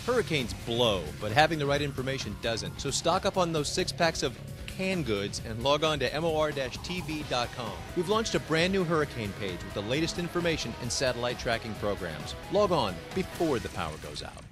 Hurricanes blow, but having the right information doesn't. So stock up on those 6-packs of canned goods and log on to MOR-TV.com. We've launched a brand new hurricane page with the latest information and satellite tracking programs. Log on before the power goes out.